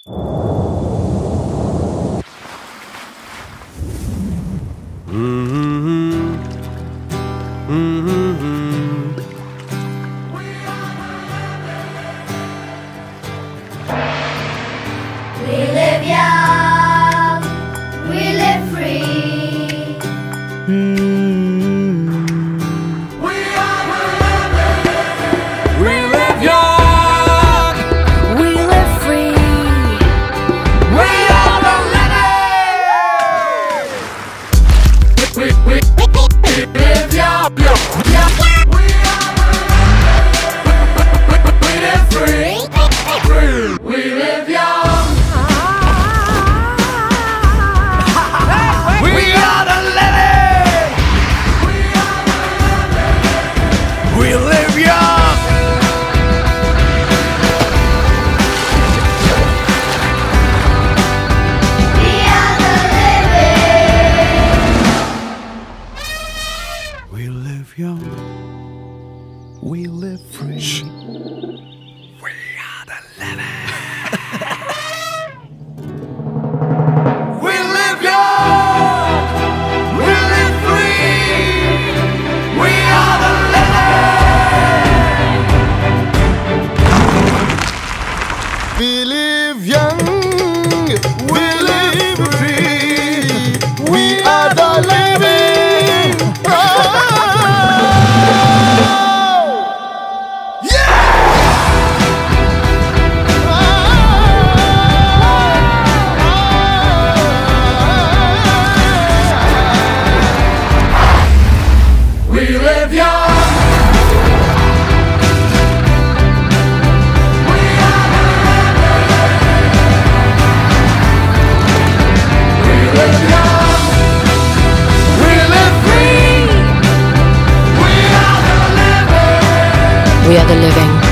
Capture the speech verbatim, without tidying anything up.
We live free. Shh. We are the living. We live young. We live free. We are the living. We live young. We live free. We are the living. Oh. We are the living.